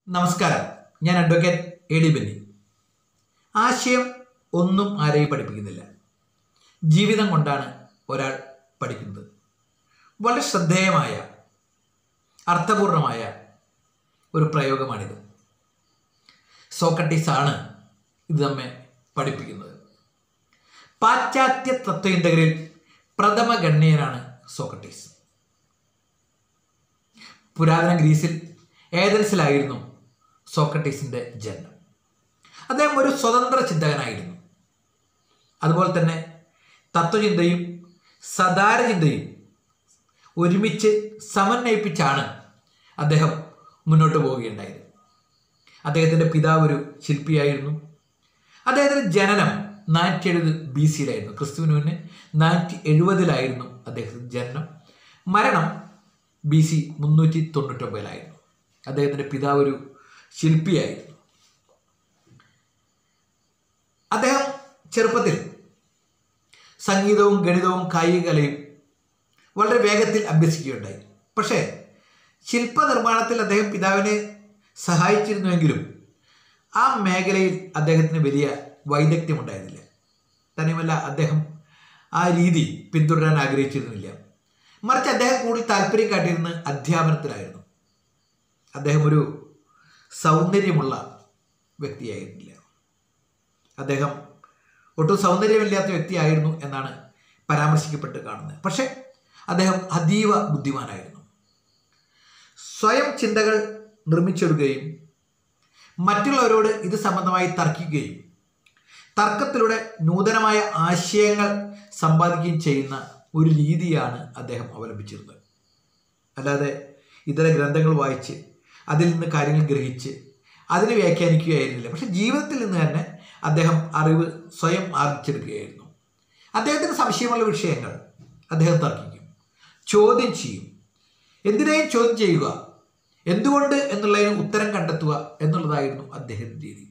നമസ്കാരം, ഞാൻ advocate A D Benny. ആശയം ഒന്നും ആരെയും പഠിപ്പിക്കുന്നില്ല, ജീവിതം കൊണ്ടാണ് ഒരാൾ പഠിക്കുന്നത്. വളരെ ശ്രദ്ധേയമായ അർത്ഥപൂർണമായ ഒരു പ്രയോഗമാണിത്. സോക്രട്ടീസാണ് ഇത് നമ്മെ പഠിപ്പിക്കുന്നത്. പാശ്ചാത്യ തത്വചിന്തകരിൽ പ്രഥമ ഗണ്യനാണ് സോക്രട്ടീസ്. പുരാതന ഗ്രീസിൽ ഏതൻസിലായിരുന്നു സോക്രട്ടീസിൻ്റെ ജന്മം. അദ്ദേഹം ഒരു സ്വതന്ത്ര ചിന്തകനായിരുന്നു. അതുപോലെ തന്നെ തത്വചിന്തയും സദാചാരചിന്തയും ഒരുമിച്ച് സമന്വയിപ്പിച്ചാണ് അദ്ദേഹം മുന്നോട്ട് പോവുകയുണ്ടായത്. അദ്ദേഹത്തിൻ്റെ പിതാവ് ഒരു ശില്പിയായിരുന്നു. അദ്ദേഹത്തിൻ്റെ ജനനം 470 BC ക്രിസ്തുവിന് മുന്നേ 470 അദ്ദേഹത്തിൻ്റെ ജനനം. മരണം BC 399. അദ്ദേഹത്തിൻ്റെ പിതാവ് ഒരു ശില്പിയായിരുന്നു. അദ്ദേഹം ചെറുപ്പത്തിൽ സംഗീതവും ഗണിതവും കായികകലയും വളരെ വേഗത്തിൽ അഭ്യസിക്കുകയുണ്ടായി. പക്ഷേ ശില്പനിർമ്മാണത്തിൽ അദ്ദേഹം പിതാവിനെ സഹായിച്ചിരുന്നുവെങ്കിലും ആ മേഖലയിൽ അദ്ദേഹത്തിന് വലിയ വൈദഗ്ധ്യമുണ്ടായിരുന്നില്ല. തന്നെയുമല്ല, അദ്ദേഹം ആ രീതി പിന്തുടരാൻ ആഗ്രഹിച്ചിരുന്നില്ല. മറിച്ച് അദ്ദേഹം കൂടുതൽ താല്പര്യം കാട്ടിയിരുന്നത് അധ്യാപനത്തിലായിരുന്നു. അദ്ദേഹം ഒരു സൗന്ദര്യമുള്ള വ്യക്തിയായിരുന്നില്ല. അദ്ദേഹം ഒട്ടും സൗന്ദര്യമില്ലാത്ത വ്യക്തിയായിരുന്നു എന്നാണ് പരാമർശിക്കപ്പെട്ട് കാണുന്നത്. പക്ഷേ അദ്ദേഹം അതീവ ബുദ്ധിമാനായിരുന്നു. സ്വയം ചിന്തകൾ നിർമ്മിച്ചെടുക്കുകയും മറ്റുള്ളവരോട് ഇത് സംബന്ധമായി തർക്കിക്കുകയും തർക്കത്തിലൂടെ നൂതനമായ ആശയങ്ങൾ സമ്പാദിക്കുകയും ചെയ്യുന്ന ഒരു രീതിയാണ് അദ്ദേഹം അവലംബിച്ചിരുന്നത്. അല്ലാതെ ഇതര ഗ്രന്ഥങ്ങൾ വായിച്ച് അതിൽ നിന്ന് കാര്യങ്ങൾ ഗ്രഹിച്ച് അതിനെ വ്യാഖ്യാനിക്കുകയായിരുന്നില്ല. പക്ഷെ ജീവിതത്തിൽ നിന്ന് തന്നെ അദ്ദേഹം അറിവ് സ്വയം ആർജിച്ചെടുക്കുകയായിരുന്നു. അദ്ദേഹത്തിന് സംശയമുള്ള വിഷയങ്ങൾ അദ്ദേഹം തർക്കിക്കും, ചോദ്യം ചെയ്യും. എന്തിനേയും ചോദ്യം ചെയ്യുക, എന്തുകൊണ്ട് എന്നുള്ളതിന് ഉത്തരം കണ്ടെത്തുക എന്നുള്ളതായിരുന്നു അദ്ദേഹത്തിൻ്റെ രീതി.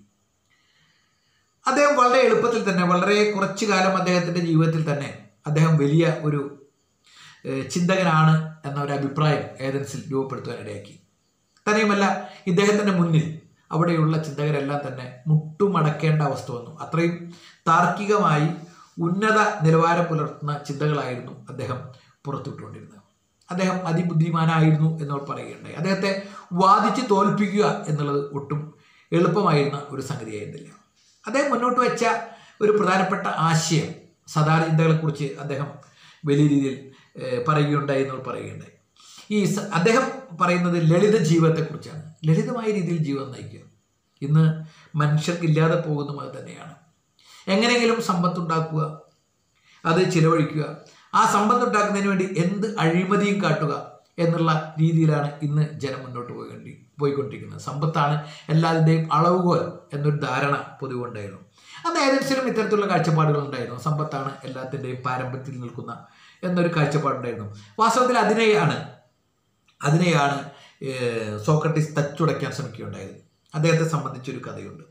അദ്ദേഹം വളരെ എളുപ്പത്തിൽ തന്നെ, വളരെ കുറച്ചു കാലം അദ്ദേഹത്തിൻ്റെ ജീവിതത്തിൽ തന്നെ അദ്ദേഹം വലിയ ഒരു ചിന്തകനാണ് എന്നൊരു അഭിപ്രായം ഏതൻസിൽ രൂപപ്പെടുത്തുവാനിടയാക്കി. തന്നെയുമല്ല, ഇദ്ദേഹത്തിൻ്റെ മുന്നിൽ അവിടെയുള്ള ചിന്തകരെല്ലാം തന്നെ മുട്ടുമടക്കേണ്ട അവസ്ഥ വന്നു. അത്രയും താർക്കികമായി ഉന്നത നിലവാരം പുലർത്തുന്ന ചിന്തകളായിരുന്നു അദ്ദേഹം പുറത്തുവിട്ടുകൊണ്ടിരുന്നത്. അദ്ദേഹം അതിബുദ്ധിമാനായിരുന്നു എന്ന് പറയുകയുണ്ടായി. അദ്ദേഹത്തെ വാദിച്ച് തോൽപ്പിക്കുക എന്നുള്ളത് ഒട്ടും എളുപ്പമായിരുന്ന ഒരു സംഗതിയായിരുന്നില്ല. അദ്ദേഹം മുന്നോട്ട് വെച്ച ഒരു പ്രധാനപ്പെട്ട ആശയം സദാചാരചിന്തകളെക്കുറിച്ച് അദ്ദേഹം വലിയ രീതിയിൽ പറയുകയുണ്ടായി. അദ്ദേഹം പറയുന്നത് ലളിത ജീവിതത്തെക്കുറിച്ചാണ്. ലളിതമായ രീതിയിൽ ജീവിതം നയിക്കുക. ഇന്ന് മനുഷ്യർക്ക് ഇല്ലാതെ പോകുന്നതും അത് തന്നെയാണ്. എങ്ങനെയെങ്കിലും സമ്പത്തുണ്ടാക്കുക, അത് ചിലവഴിക്കുക, ആ സമ്പത്തുണ്ടാക്കുന്നതിന് വേണ്ടി എന്ത് അഴിമതിയും കാട്ടുക എന്നുള്ള രീതിയിലാണ് ഇന്ന് ജനം മുന്നോട്ട് പോയിക്കൊണ്ടിരിക്കുന്നത്. സമ്പത്താണ് എല്ലാതിൻ്റെയും അളവുകോൽ എന്നൊരു ധാരണ പൊതുവുണ്ടായിരുന്നു. അന്ന് ഏതൻസിലും ഇത്തരത്തിലുള്ള കാഴ്ചപ്പാടുകൾ ഉണ്ടായിരുന്നു. സമ്പത്താണ് എല്ലാത്തിൻ്റെയും പാരമ്പര്യത്തിൽ നിൽക്കുന്ന എന്നൊരു കാഴ്ചപ്പാടുണ്ടായിരുന്നു. വാസ്തവത്തിൽ അതിനെയാണ് സോക്രട്ടീസ് തച്ചുടയ്ക്കാൻ ശ്രമിക്കുകയുണ്ടായത്. അദ്ദേഹത്തെ സംബന്ധിച്ചൊരു കഥയുണ്ട്.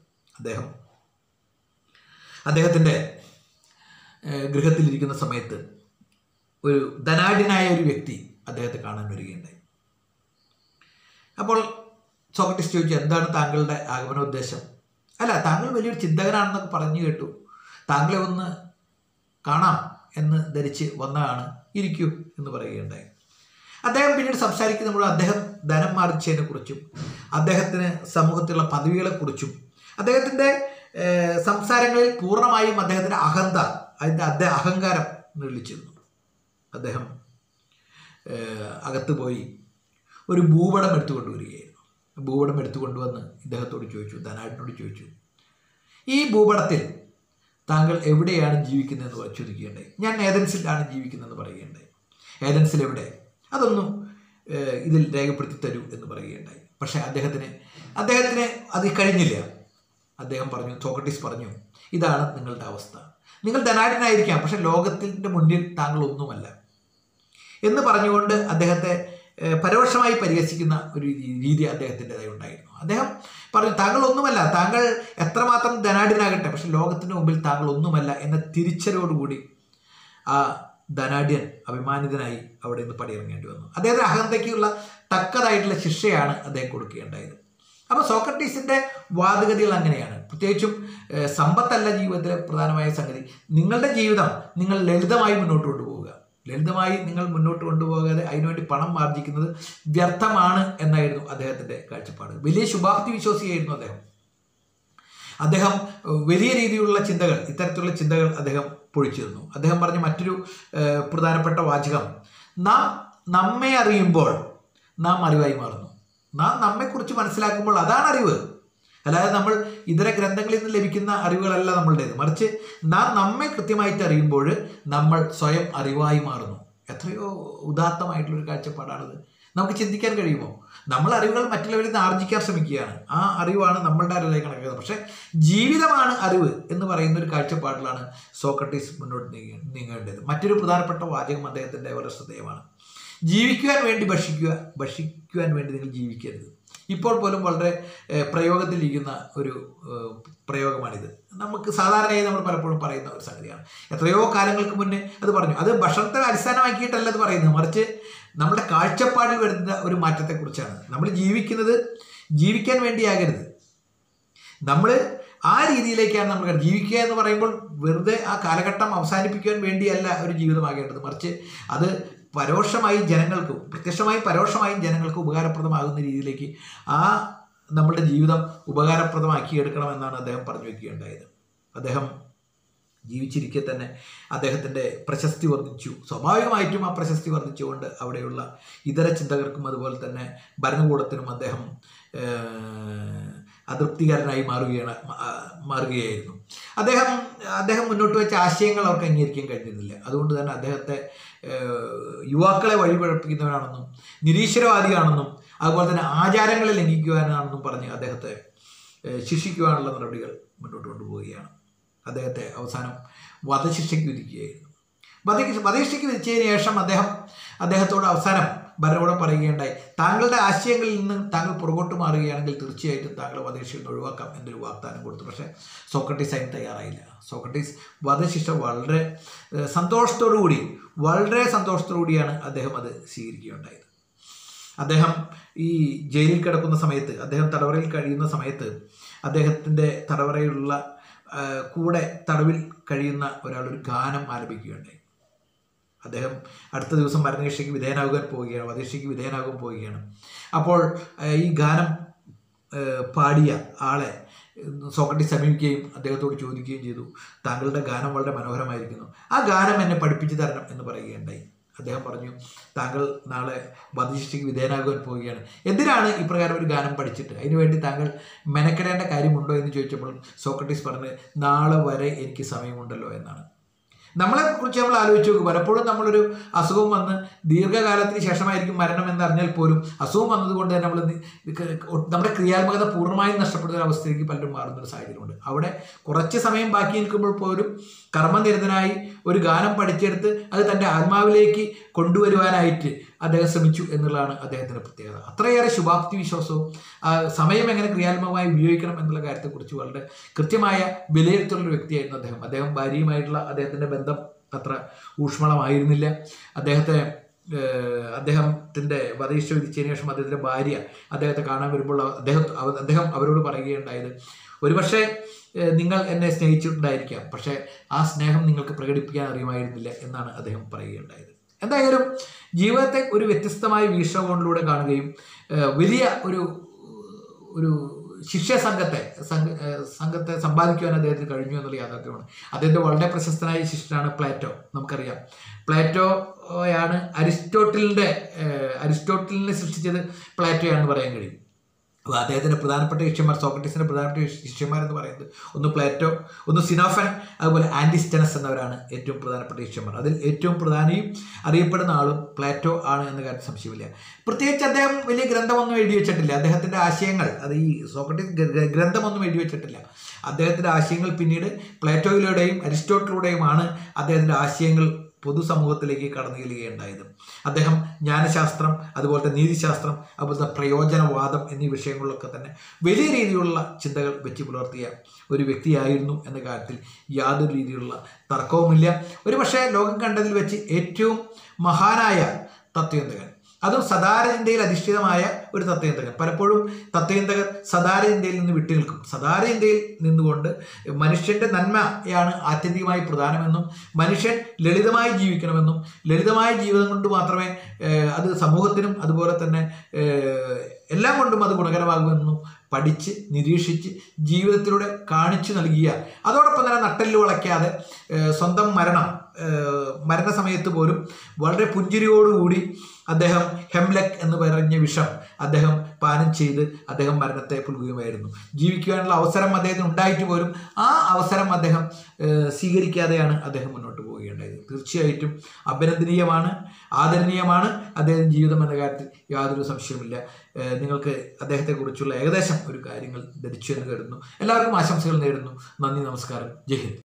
അദ്ദേഹത്തിൻ്റെ ഗൃഹത്തിലിരിക്കുന്ന സമയത്ത് ഒരു ധനാഢ്യനായ ഒരു വ്യക്തി അദ്ദേഹത്തെ കാണാൻ വരികയുണ്ടായി. അപ്പോൾ സോക്രട്ടീസ് ചോദിച്ചു, എന്താണ് താങ്കളുടെ ആഗമനോദ്ദേശം? അല്ല, താങ്കൾ വലിയൊരു ചിന്തകനാണെന്നൊക്കെ പറഞ്ഞു കേട്ടു, താങ്കളെ ഒന്ന് കാണാം എന്ന് ധരിച്ച് വന്നതാണ്, ഇരിക്കൂ എന്ന് പറയുകയുണ്ടായി. അദ്ദേഹം പിന്നീട് സംസാരിക്കുമ്പോൾ അദ്ദേഹം ധനം ആർജിച്ചതിനെക്കുറിച്ചും അദ്ദേഹത്തിന് സമൂഹത്തിലുള്ള പദവികളെക്കുറിച്ചും അദ്ദേഹത്തിൻ്റെ സംസാരങ്ങളിൽ പൂർണ്ണമായും അദ്ദേഹത്തിൻ്റെ അഹങ്കാരം നിഴലിച്ചിരുന്നു. അദ്ദേഹം അകത്ത് പോയി ഒരു ഭൂപടം എടുത്തുകൊണ്ടുവരികയായിരുന്നു. ഭൂപടം എടുത്തുകൊണ്ടുവന്ന് ഇദ്ദേഹത്തോട് ചോദിച്ചു, ധനാഢ്യനോട് ചോദിച്ചു, ഈ ഭൂപടത്തിൽ താങ്കൾ എവിടെയാണ് ജീവിക്കുന്നതെന്ന് ചോദിക്കുകയുണ്ടായി. ഞാൻ ഏതൻസിലാണ് ജീവിക്കുന്നതെന്ന് പറയുകയുണ്ടായി. ഏതൻസിൽ എവിടെ? അതൊന്നും ഇതിൽ രേഖപ്പെടുത്തി തരൂ എന്ന് പറയുകയുണ്ടായി. പക്ഷേ അദ്ദേഹത്തിന് അത് കഴിഞ്ഞില്ല. സോക്രട്ടീസ് പറഞ്ഞു, ഇതാണ് നിങ്ങളുടെ അവസ്ഥ. നിങ്ങൾ ധനാഢ്യനായിരിക്കാം, പക്ഷെ ലോകത്തിൻ്റെ മുന്നിൽ താങ്കൾ ഒന്നുമല്ല എന്ന് പറഞ്ഞുകൊണ്ട് അദ്ദേഹത്തെ പരോക്ഷമായി പരിഹസിക്കുന്ന ഒരു രീതി അദ്ദേഹത്തിൻ്റെതായി ഉണ്ടായിരുന്നു. അദ്ദേഹം പറഞ്ഞു, താങ്കൾ ഒന്നുമല്ല, താങ്കൾ എത്രമാത്രം ധനാഢ്യനാകട്ടെ, പക്ഷെ ലോകത്തിൻ്റെ മുമ്പിൽ താങ്കൾ ഒന്നുമല്ല എന്ന തിരിച്ചറിവോടുകൂടി ആ ധനാഢ്യൻ അഭിമാനിതനായി അവിടെ നിന്ന് പടിയിറങ്ങേണ്ടി വന്നു. അദ്ദേഹത്തിന് അഹന്തയ്ക്കുള്ള തക്കതായിട്ടുള്ള ശിക്ഷയാണ് അദ്ദേഹം കൊടുക്കുകയുണ്ടായത്. അപ്പോൾ സോക്രട്ടീസിൻ്റെ വാദഗതികൾ അങ്ങനെയാണ്. പ്രത്യേകിച്ചും സമ്പത്തല്ല ജീവിതത്തിലെ പ്രധാനമായ സംഗതി. നിങ്ങളുടെ ജീവിതം നിങ്ങൾ ലളിതമായി മുന്നോട്ട് കൊണ്ടുപോവുക. ലളിതമായി നിങ്ങൾ മുന്നോട്ട് കൊണ്ടുപോകാതെ അതിനുവേണ്ടി പണം ആർജിക്കുന്നത് വ്യർത്ഥമാണ് എന്നായിരുന്നു അദ്ദേഹത്തിൻ്റെ കാഴ്ചപ്പാട്. വലിയ ശുഭാപ്തി വിശ്വാസിയായിരുന്നു അദ്ദേഹം വലിയ രീതിയിലുള്ള ചിന്തകൾ, ഇത്തരത്തിലുള്ള ചിന്തകൾ അദ്ദേഹം പൊഴിച്ചിരുന്നു. അദ്ദേഹം പറഞ്ഞ മറ്റൊരു പ്രധാനപ്പെട്ട വാചകം, നാം നമ്മെ അറിയുമ്പോൾ നാം അറിവായി മാറുന്നു. നാം നമ്മെക്കുറിച്ച് മനസ്സിലാക്കുമ്പോൾ അതാണ് അറിവ്. അല്ലാതെ നമ്മൾ ഇതര ഗ്രന്ഥങ്ങളിൽ നിന്ന് ലഭിക്കുന്ന അറിവുകളല്ല നമ്മളുടേത്. മറിച്ച് നാം നമ്മെ കൃത്യമായിട്ട് അറിയുമ്പോൾ നമ്മൾ സ്വയം അറിവായി മാറുന്നു. എത്രയോ ഉദാത്തമായിട്ടുള്ളൊരു കാഴ്ചപ്പാടാണിത്. നമുക്ക് ചിന്തിക്കാൻ കഴിയുമോ? നമ്മൾ അറിവുകൾ മറ്റുള്ളവരിൽ നിന്ന് ആർജിക്കാൻ ശ്രമിക്കുകയാണ്. ആ അറിവാണ് നമ്മളുടെ അറിവിലേക്ക് കണക്കുന്നത്. പക്ഷേ ജീവിതമാണ് അറിവ് എന്ന് പറയുന്ന ഒരു കാഴ്ചപ്പാടിലാണ് സോക്രട്ടീസ് മുന്നോട്ട് നീങ്ങേണ്ടത്. മറ്റൊരു പ്രധാനപ്പെട്ട വാചകം അദ്ദേഹത്തിൻ്റെ വളരെ ശ്രദ്ധേയമാണ്. ജീവിക്കുവാൻ വേണ്ടി ഭക്ഷിക്കുക, ഭക്ഷിക്കുവാൻ വേണ്ടി നിങ്ങൾ ജീവിക്കരുത്. ഇപ്പോൾ പോലും വളരെ പ്രയോഗത്തിലിരിക്കുന്ന ഒരു പ്രയോഗമാണിത്. നമുക്ക് സാധാരണയായി നമ്മൾ പലപ്പോഴും പറയുന്ന ഒരു സംഗതിയാണ്. എത്രയോ കാലങ്ങൾക്ക് മുന്നേ അത് പറഞ്ഞു. അത് ഭക്ഷണത്തെ അടിസ്ഥാനമാക്കിയിട്ടല്ല അത് പറയുന്നത്, മറിച്ച് നമ്മുടെ കാഴ്ചപ്പാടിൽ വരുന്ന ഒരു മാറ്റത്തെക്കുറിച്ചാണ്. നമ്മൾ ജീവിക്കുന്നത് ജീവിക്കാൻ വേണ്ടിയാകരുത്. നമ്മൾ ആ രീതിയിലേക്കാണ് നമ്മൾ ജീവിക്കുക എന്ന് പറയുമ്പോൾ വെറുതെ ആ കാലഘട്ടം അവസാനിപ്പിക്കുവാൻ വേണ്ടിയല്ല ഒരു ജീവിതമാകേണ്ടത്, മറിച്ച് അത് പരോക്ഷമായി ജനങ്ങൾക്കും പ്രത്യക്ഷമായും പരോക്ഷമായും ജനങ്ങൾക്ക് ഉപകാരപ്രദമാകുന്ന രീതിയിലേക്ക് ആ നമ്മളുടെ ജീവിതം ഉപകാരപ്രദമാക്കിയെടുക്കണമെന്നാണ് അദ്ദേഹം പറഞ്ഞു വയ്ക്കുകയുണ്ടായത്. അദ്ദേഹം ജീവിച്ചിരിക്കെ തന്നെ അദ്ദേഹത്തിൻ്റെ പ്രശസ്തി വർദ്ധിച്ചു. സ്വാഭാവികമായിട്ടും ആ പ്രശസ്തി വർദ്ധിച്ചുകൊണ്ട് അവിടെയുള്ള ഇതര ചിന്തകർക്കും അതുപോലെ തന്നെ ഭരണകൂടത്തിനും അദ്ദേഹം അതൃപ്തികരനായി മാറുകയായിരുന്നു. അദ്ദേഹം മുന്നോട്ട് വെച്ച ആശയങ്ങൾ അവർക്ക് അംഗീകരിക്കാൻ കഴിഞ്ഞിരുന്നില്ല. അതുകൊണ്ട് തന്നെ അദ്ദേഹത്തെ യുവാക്കളെ വഴിപഴപ്പിക്കുന്നവരാണെന്നും നിരീശ്വരവാദിയാണെന്നും അതുപോലെ തന്നെ ആചാരങ്ങളെ ലംഘിക്കുവാനാണെന്നും പറഞ്ഞ് അദ്ദേഹത്തെ ശിക്ഷിക്കുവാനുള്ള നടപടികൾ മുന്നോട്ട് കൊണ്ടുപോവുകയാണ്. അദ്ദേഹത്തെ അവസാനം വധശിക്ഷയ്ക്ക് വിധിക്കുകയായിരുന്നു. വധശിക്ഷയ്ക്ക് വിധിച്ചതിന് ശേഷം അദ്ദേഹത്തോട് അവസാനം ഭരണകൂടം പറയുകയുണ്ടായി, താങ്കളുടെ ആശയങ്ങളിൽ നിന്ന് താങ്കൾ പുറകോട്ട് മാറുകയാണെങ്കിൽ തീർച്ചയായിട്ടും താങ്കളെ വധശിക്ഷയിൽ നിന്ന് ഒഴിവാക്കാം എന്നൊരു വാഗ്ദാനം കൊടുത്തു. പക്ഷേ സോക്രട്ടീസ് അതിന് തയ്യാറായില്ല. സോക്രട്ടീസ് വധശിക്ഷ വളരെ സന്തോഷത്തോടുകൂടിയാണ് അദ്ദേഹം അത് സ്വീകരിക്കുകയുണ്ടായത്. അദ്ദേഹം ഈ ജയിലിൽ കിടക്കുന്ന സമയത്ത്, അദ്ദേഹം തടവറയിൽ കഴിയുന്ന സമയത്ത് അദ്ദേഹത്തിൻ്റെ തടവറയിലുള്ള കൂടെ തടവിൽ കഴിയുന്ന ഒരാളൊരു ഗാനം ആലപിക്കുകയുണ്ടായി. അദ്ദേഹം അടുത്ത ദിവസം മരണശിക്ഷയ്ക്ക് വിധേയനാകാൻ പോവുകയാണ്. അപ്പോൾ ഈ ഗാനം പാടിയ ആളെ സോക്രട്ടീസ് സമീപിക്കുകയും അദ്ദേഹത്തോട് ചോദിക്കുകയും ചെയ്തു, താങ്കളുടെ ഗാനം വളരെ മനോഹരമായിരിക്കുന്നു, ആ ഗാനം എന്നെ പഠിപ്പിച്ചു തരണം എന്ന് പറയുകയുണ്ടായി. അദ്ദേഹം പറഞ്ഞു, താങ്കൾ നാളെ വധശിക്ഷയ്ക്ക് വിധേയനാകാൻ പോവുകയാണ്, എന്തിനാണ് ഇപ്രകാരം ഒരു ഗാനം പഠിച്ചിട്ട് അതിനുവേണ്ടി താങ്കൾ മെനക്കെടേണ്ട കാര്യമുണ്ടോ എന്ന് ചോദിച്ചപ്പോൾ സോക്രട്ടീസ് പറഞ്ഞു, നാളെ വരെ എനിക്ക് സമയമുണ്ടല്ലോ എന്നാണ്. നമ്മളെക്കുറിച്ച് നമ്മൾ ആലോചിച്ച് നോക്കും. പലപ്പോഴും നമ്മളൊരു അസുഖം വന്ന് ദീർഘകാലത്തിന് ശേഷമായിരിക്കും മരണം എന്നറിഞ്ഞാൽ പോലും അസുഖം വന്നതുകൊണ്ട് തന്നെ നമ്മുടെ ക്രിയാത്മകത പൂർണ്ണമായും നഷ്ടപ്പെടുന്ന ഒരു അവസ്ഥയിലേക്ക് പലരും മാറുന്നൊരു സാഹചര്യമുണ്ട്. അവിടെ കുറച്ച് സമയം ബാക്കി നിൽക്കുമ്പോൾ പോലും കർമ്മനിരതനായി ഒരു ഗാനം പഠിച്ചെടുത്ത് അത് തൻ്റെ ആത്മാവിലേക്ക് കൊണ്ടുവരുവാനായിട്ട് അദ്ദേഹം ശ്രമിച്ചു എന്നുള്ളതാണ് അദ്ദേഹത്തിൻ്റെ പ്രത്യേകത. അത്രയേറെ ശുഭാപ്തി വിശ്വാസവും സമയം എങ്ങനെ ക്രിയാത്മകമായി ഉപയോഗിക്കണം എന്നുള്ള കാര്യത്തെക്കുറിച്ച് വളരെ കൃത്യമായ വിലയിരുത്തുള്ളൊരു വ്യക്തിയായിരുന്നു അദ്ദേഹം. ഭാര്യയുമായിട്ടുള്ള അദ്ദേഹത്തിൻ്റെ ബന്ധം അത്ര ഊഷ്മളമായിരുന്നില്ല. അദ്ദേഹത്തിൻ്റെ വധശിക്ഷ വിധിച്ചതിന് ശേഷം അദ്ദേഹത്തിൻ്റെ ഭാര്യ അദ്ദേഹത്തെ കാണാൻ വരുമ്പോൾ അദ്ദേഹം അവരോട് പറയുകയുണ്ടായത്, ഒരുപക്ഷെ നിങ്ങൾ എന്നെ സ്നേഹിച്ചിട്ടുണ്ടായിരിക്കാം, പക്ഷേ ആ സ്നേഹം നിങ്ങൾക്ക് പ്രകടിപ്പിക്കാൻ അറിയുമായിരുന്നില്ല എന്നാണ് അദ്ദേഹം പറയുകയുണ്ടായത്. എന്തായാലും ജീവിതത്തെ ഒരു വ്യത്യസ്തമായ വീക്ഷണകോണിലൂടെ കാണുകയും വലിയ ഒരു ശിഷ്യ സംഘത്തെ സമ്പാദിക്കുവാൻ അദ്ദേഹത്തിന് കഴിഞ്ഞു എന്നുള്ള യാഥാർത്ഥ്യമാണ്. അദ്ദേഹത്തെ വളരെ പ്രശസ്തനായ ശിഷ്യനാണ് പ്ലേറ്റോ. നമുക്കറിയാം, പ്ലേറ്റോയാണ് അരിസ്റ്റോട്ടിലിനെ സൃഷ്ടിച്ചത് പ്ലേറ്റോയാണെന്ന് പറയാൻ കഴിയും. അപ്പോൾ അദ്ദേഹത്തിൻ്റെ പ്രധാനപ്പെട്ട ശിഷ്യന്മാർ, സോക്രട്ടീസിൻ്റെ പ്രധാനപ്പെട്ട ശിഷ്യന്മാരെന്ന് പറയുന്നത് ഒന്ന് പ്ലേറ്റോ, ഒന്ന് സിനോഫൻ, അതുപോലെ ആൻറ്റിസ്റ്റനസ് എന്നവരാണ് ഏറ്റവും പ്രധാനപ്പെട്ട ശിഷ്യന്മാർ. അതിൽ ഏറ്റവും പ്രധാനിയും അറിയപ്പെടുന്ന ആളും പ്ലേറ്റോ ആണ് എന്ന കാര്യത്തിൽ സംശയമില്ല. പ്രത്യേകിച്ച് അദ്ദേഹം വലിയ ഗ്രന്ഥമൊന്നും എഴുതി വെച്ചിട്ടില്ല. അദ്ദേഹത്തിൻ്റെ ആശയങ്ങൾ, അത് ഈ സോക്രട്ടീസ് ഗ്രന്ഥമൊന്നും എഴുതി വെച്ചിട്ടില്ല. അദ്ദേഹത്തിൻ്റെ ആശയങ്ങൾ പിന്നീട് പ്ലേറ്റോയിലൂടെയും അരിസ്റ്റോട്ടിലൂടെയുമാണ് അദ്ദേഹത്തിൻ്റെ ആശയങ്ങൾ പൊതുസമൂഹത്തിലേക്ക് കടന്നു ചെല്ലുകയുണ്ടായത്. അദ്ദേഹം ജ്ഞാനശാസ്ത്രം, അതുപോലത്തെ നീതിശാസ്ത്രം, അതുപോലത്തെ പ്രയോജനവാദം എന്നീ വിഷയങ്ങളിലൊക്കെ തന്നെ വലിയ രീതിയിലുള്ള ചിന്തകൾ വെച്ച് പുലർത്തിയ ഒരു വ്യക്തിയായിരുന്നു എന്ന കാര്യത്തിൽ യാതൊരു രീതിയിലുള്ള തർക്കവുമില്ല. ഒരുപക്ഷെ ലോകം കണ്ടതിൽ വെച്ച് ഏറ്റവും മഹാനായ തത്വചിന്തകൻ, അതും സദാചാര ചിന്തയിൽ അധിഷ്ഠിതമായ ഒരു തത്വചിന്തകൻ. പലപ്പോഴും തത്വചിന്തകർ സദാചാര ചിന്തയിൽ നിന്ന് വിട്ടു നിൽക്കും. സദാചാര ചിന്തയിൽ നിന്നുകൊണ്ട് മനുഷ്യൻ്റെ നന്മയാണ് ആത്യന്തികമായി പ്രധാനമെന്നും മനുഷ്യൻ ലളിതമായി ജീവിക്കണമെന്നും ലളിതമായ ജീവിതം കൊണ്ട് മാത്രമേ അത് സമൂഹത്തിനും അതുപോലെ തന്നെ എല്ലാം കൊണ്ടും അത് ഗുണകരമാകുമെന്നും പഠിച്ച് നിരീക്ഷിച്ച് ജീവിതത്തിലൂടെ കാണിച്ചു നൽകിയ, അതോടൊപ്പം തന്നെ നട്ടെല്ല് വളയ്ക്കാതെ സ്വന്തം മരണസമയത്ത് പോലും വളരെ പുഞ്ചിരിയോടുകൂടി അദ്ദേഹം ഹെംലെക് എന്ന് പറഞ്ഞ വിഷം അദ്ദേഹം പാനം ചെയ്ത് അദ്ദേഹം മരണത്തെ പുൽകുകയുമായിരുന്നു. ജീവിക്കുവാനുള്ള അവസരം അദ്ദേഹത്തിന് ഉണ്ടായിട്ട് പോലും ആ അവസരം അദ്ദേഹം സ്വീകരിക്കാതെയാണ് അദ്ദേഹം മുന്നോട്ട് പോവുകയുണ്ടായത്. തീർച്ചയായിട്ടും അഭിനന്ദനീയമാണ്, ആദരണീയമാണ് അദ്ദേഹം ജീവിതം എന്ന കാര്യത്തിൽ യാതൊരു സംശയവുമില്ല. നിങ്ങൾക്ക് അദ്ദേഹത്തെക്കുറിച്ചുള്ള ഏകദേശം ഒരു കാര്യങ്ങൾ ധരിച്ചു എന്ന് കരുതുന്നു. എല്ലാവർക്കും ആശംസകൾ നേരുന്നു. നന്ദി, നമസ്കാരം, ജയ് ഹിന്ദ്.